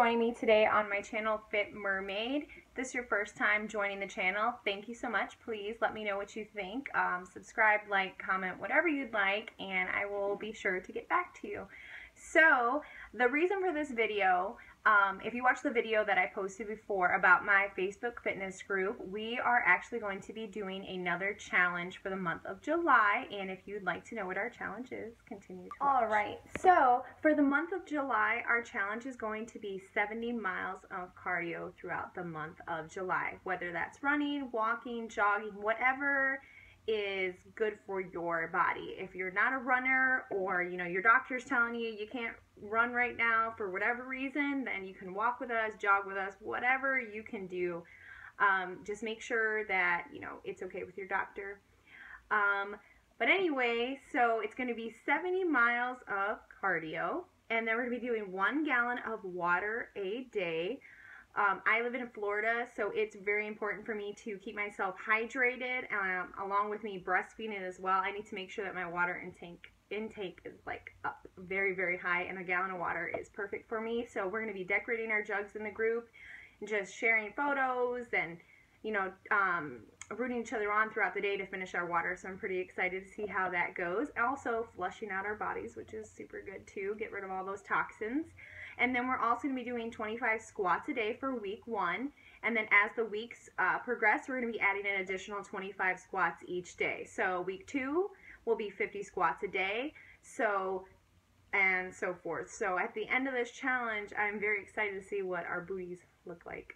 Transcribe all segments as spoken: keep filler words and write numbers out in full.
joining me today on my channel, Fit Mermaid. If this is your first time joining the channel, thank you so much. Please let me know what you think. Um, subscribe, like, comment, whatever you'd like, and I will be sure to get back to you. So, the reason for this video, um, if you watched the video that I posted before about my Facebook fitness group, we are actually going to be doing another challenge for the month of July, and if you'd like to know what our challenge is, continue to watch. Alright, so for the month of July, our challenge is going to be seventy miles of cardio throughout the month of July, whether that's running, walking, jogging, whatever is good for your body. If you're not a runner, or you know your doctor's telling you you can't run right now for whatever reason, then you can walk with us, jog with us, whatever you can do. Um, just make sure that you know it's okay with your doctor. Um, but anyway, so it's going to be seventy miles of cardio, and then we're going to be doing one gallon of water a day. Um, I live in Florida, so it's very important for me to keep myself hydrated, um, along with me breastfeeding as well. I need to make sure that my water intake intake is like up very, very high, and a gallon of water is perfect for me. So we're going to be decorating our jugs in the group, just sharing photos, and you know, um, rooting each other on throughout the day to finish our water. So I'm pretty excited to see how that goes. Also, flushing out our bodies, which is super good too. Get rid of all those toxins. And then we're also going to be doing twenty-five squats a day for week one. And then as the weeks uh, progress, we're going to be adding an additional twenty-five squats each day. So week two will be fifty squats a day. So, and so forth. So at the end of this challenge, I'm very excited to see what our booties look like.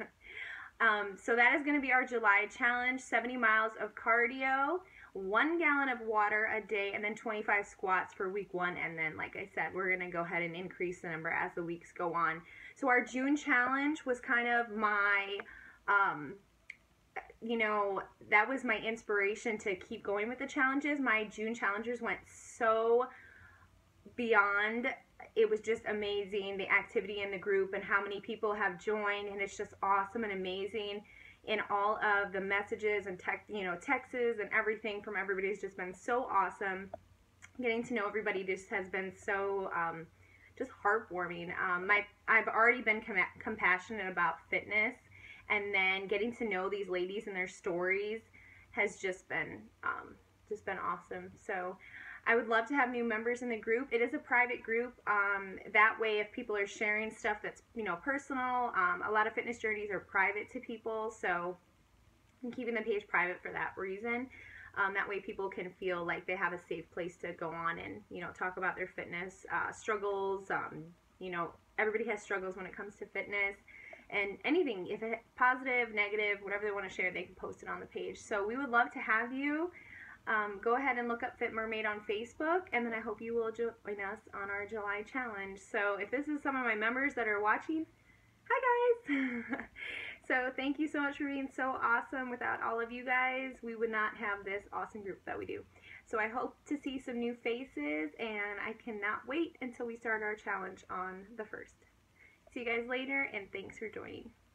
um, so that is going to be our July challenge, seventy miles of cardio, one gallon of water a day, and then twenty-five squats for week one. And then, like I said, we're going to go ahead and increase the number as the weeks go on. So our June challenge was kind of my, um, you know, that was my inspiration to keep going with the challenges. My June challenges went so beyond. It was just amazing, the activity in the group and how many people have joined, and it's just awesome and amazing. In all of the messages and tech, you know, texts and everything from everybody has just been so awesome. Getting to know everybody just has been so um, just heartwarming. Um, my I've already been com compassionate about fitness, and then getting to know these ladies and their stories has just been um, just been awesome. So I would love to have new members in the group. It is a private group. Um, that way, if people are sharing stuff that's, you know, personal, um, a lot of fitness journeys are private to people, so I'm keeping the page private for that reason. Um, that way people can feel like they have a safe place to go on and, you know, talk about their fitness uh, struggles. Um, you know, everybody has struggles when it comes to fitness. And anything, if it's positive, negative, whatever they want to share, they can post it on the page. So we would love to have you. Um, go ahead and look up Fit Mermaid on Facebook, and then I hope you will join us on our July challenge. So if this is some of my members that are watching, hi guys! So thank you so much for being so awesome. Without all of you guys, we would not have this awesome group that we do. So I hope to see some new faces, and I cannot wait until we start our challenge on the first. See you guys later, and thanks for joining.